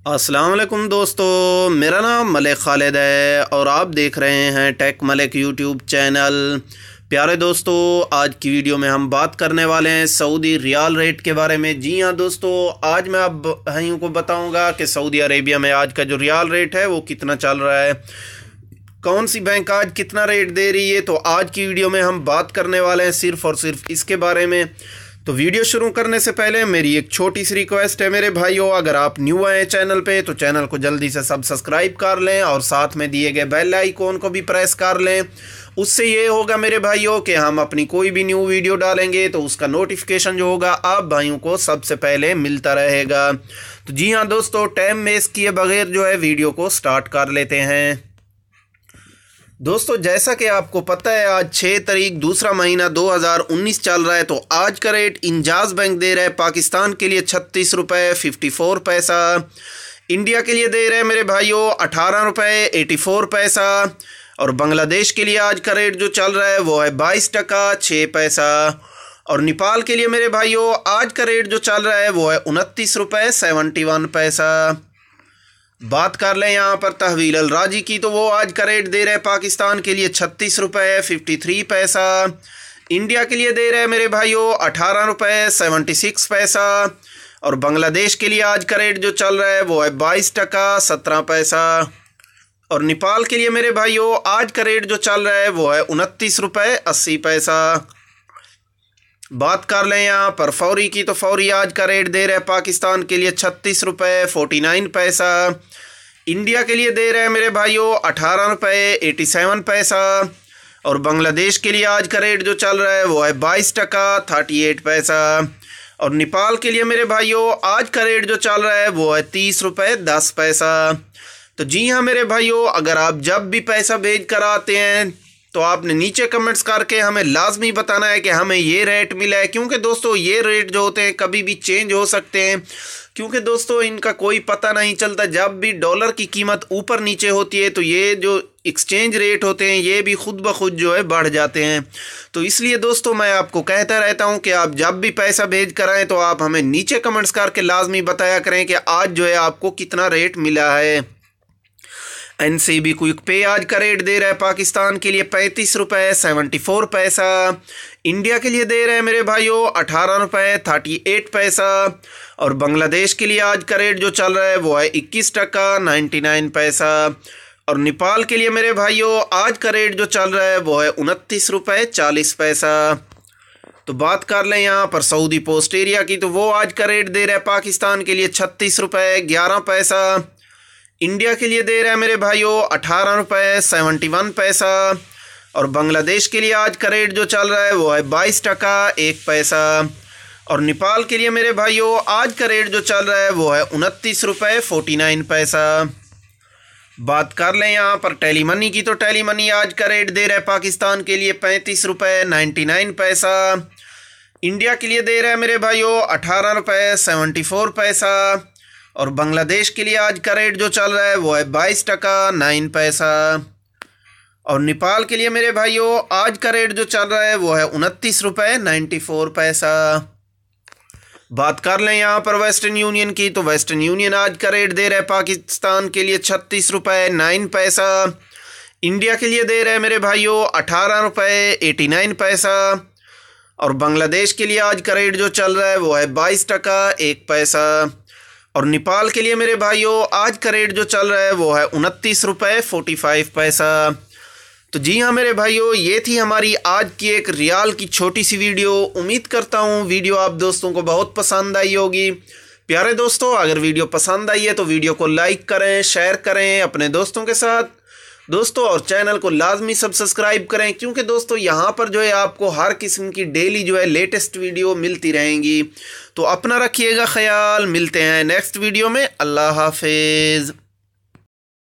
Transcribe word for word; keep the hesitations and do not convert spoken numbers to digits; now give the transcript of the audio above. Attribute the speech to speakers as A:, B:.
A: अस्सलाम वालेकुम दोस्तों, मेरा नाम मलिक खालिद है और आप देख रहे हैं टेक मलिक यूट्यूब चैनल। प्यारे दोस्तों, आज की वीडियो में हम बात करने वाले हैं सऊदी रियाल रेट के बारे में। जी हाँ दोस्तों, आज मैं आप भाइयों को बताऊंगा कि सऊदी अरेबिया में आज का जो रियाल रेट है वो कितना चल रहा है, कौन सी बैंक आज कितना रेट दे रही है। तो आज की वीडियो में हम बात करने वाले हैं सिर्फ और सिर्फ इसके बारे में। तो वीडियो शुरू करने से पहले मेरी एक छोटी सी रिक्वेस्ट है मेरे भाइयों, अगर आप न्यू आए चैनल पे तो चैनल को जल्दी से सब सब्सक्राइब कर लें और साथ में दिए गए बेल आइकॉन को भी प्रेस कर लें। उससे ये होगा मेरे भाइयों कि हम अपनी कोई भी न्यू वीडियो डालेंगे तो उसका नोटिफिकेशन जो होगा आप भाइयों को सबसे पहले मिलता रहेगा। तो जी हाँ दोस्तों, टाइम वेस्ट किए बगैर जो है वीडियो को स्टार्ट कर लेते हैं। दोस्तों, जैसा कि आपको पता है आज छः तारीख दूसरा महीना दो हज़ार उन्नीस चल रहा है। तो आज का रेट इंजाज बैंक दे रहा है पाकिस्तान के लिए छत्तीस रुपये फिफ्टी फोर पैसा, इंडिया के लिए दे रहे हैं मेरे भाइयों अठारह रुपये एटी फोर पैसा, और बांग्लादेश के लिए आज का रेट जो चल रहा है वो है बाईस टका छः पैसा, और नेपाल के लिए मेरे भाइयों आज का रेट जो चल रहा है वो है उनतीस रुपये सेवेंटी वन पैसा। बात कर लें यहाँ पर तहवील अल राजी की, तो वो आज का रेट दे रहे हैं पाकिस्तान के लिए छत्तीस रुपये फिफ्टी थ्री पैसा, इंडिया के लिए दे रहे हैं मेरे भाइयों अठारह रुपये सेवेंटी सिक्स पैसा, और बांग्लादेश के लिए आज का रेट जो चल रहा है वो है बाईस टका सत्रह पैसा, और नेपाल के लिए मेरे भाइयों आज का रेट जो चल रहा है वो है उनतीस रुपये अस्सी पैसा। बात कर लें यहाँ पर फौरी की, तो फौरी आज का रेट दे रहे हैं पाकिस्तान के लिए छत्तीस रुपये फोर्टी नाइन पैसा, इंडिया के लिए दे रहे हैं मेरे भाइयों अठारह रुपये एटी सेवन पैसा, और बांग्लादेश के लिए आज का रेट जो चल रहा है वो है बाईस टका थर्टी एट पैसा, और नेपाल के लिए मेरे भाइयों आज का रेट जो चल रहा है वो है तीस रुपये दस पैसा। तो जी हाँ मेरे भाइयों, अगर आप जब भी पैसा भेज कर आते हैं तो आपने नीचे कमेंट्स करके हमें लाजमी बताना है कि हमें ये रेट मिला है, क्योंकि दोस्तों ये रेट जो होते हैं कभी भी चेंज हो सकते हैं, क्योंकि दोस्तों इनका कोई पता नहीं चलता। जब भी डॉलर की कीमत ऊपर नीचे होती है तो ये जो एक्सचेंज रेट होते हैं ये भी खुद ब खुद जो है बढ़ जाते हैं। तो इसलिए दोस्तों मैं आपको कहता रहता हूँ कि आप जब भी पैसा भेज कर आएँ तो आप हमें नीचे कमेंट्स करके लाजमी बताया करें कि आज जो है आपको कितना रेट मिला है। एन सी बी क्विक पे आज का रेट दे रहा है पाकिस्तान के लिए पैंतीस रुपये सेवेंटी फोर पैसा, इंडिया के लिए दे रहे हैं मेरे भाइयों अठारह रुपये थर्टी एट पैसा, और बांग्लादेश के लिए आज का रेट जो चल रहा है वो है इक्कीस टका नाइन्टी नाइन पैसा, और नेपाल के लिए मेरे भाइयों आज का रेट जो चल रहा है वो है उनतीस रुपये चालीस पैसा। तो बात कर लें यहाँ पर सऊदी पोस्ट एरिया की, तो वो आज का रेट दे रहा है पाकिस्तान के लिए छत्तीस रुपये ग्यारह पैसा, इंडिया के लिए दे रहे हैं मेरे भाइयों अठारह रुपये सेवेंटी वन पैसा, और बांग्लादेश के लिए आज का रेट जो चल रहा है वो है बाईस टका एक पैसा, और नेपाल के लिए मेरे भाइयों आज का रेट जो चल रहा है वो है उनतीस रुपये फोर्टी नाइन पैसा। बात कर लें यहाँ पर टेली मनी की, तो टेली मनी आज का रेट दे रहा है पाकिस्तान के लिए पैंतीस रुपये नाइन्टी नाइन पैसा, इंडिया के लिए दे रहे हैं मेरे भाइयों अठारह रुपये सेवेंटी फोर पैसा, और बांग्लादेश के लिए आज का रेट जो चल रहा है वो है बाईस टका नाइन पैसा, और नेपाल के लिए मेरे भाइयों आज का रेट जो चल रहा है वो है उनतीस रुपये नाइन्टी फोर पैसा। बात कर लें यहाँ पर वेस्टर्न यूनियन की, तो वेस्टर्न यूनियन आज का रेट दे रहा है पाकिस्तान के लिए छत्तीस रुपये नाइन पैसा, इंडिया के लिए दे रहे हैं मेरे भाइयों अठारह रुपये एटी नाइन पैसा, और बांग्लादेश के लिए आज का रेट जो चल रहा है वो है बाईस टका एक पैसा, और नेपाल के लिए मेरे भाइयों आज का रेट जो चल रहा है वो है उनतीस रुपये फोर्टी फाइव पैसा। तो जी हाँ मेरे भाइयों, ये थी हमारी आज की एक रियाल की छोटी सी वीडियो। उम्मीद करता हूँ वीडियो आप दोस्तों को बहुत पसंद आई होगी। प्यारे दोस्तों, अगर वीडियो पसंद आई है तो वीडियो को लाइक करें, शेयर करें अपने दोस्तों के साथ दोस्तों, और चैनल को लाजमी सब सब्सक्राइब करें, क्योंकि दोस्तों यहाँ पर जो है आपको हर किस्म की डेली जो है लेटेस्ट वीडियो मिलती रहेंगी। तो अपना रखिएगा ख्याल, मिलते हैं नेक्स्ट वीडियो में। अल्लाह हाफिज़।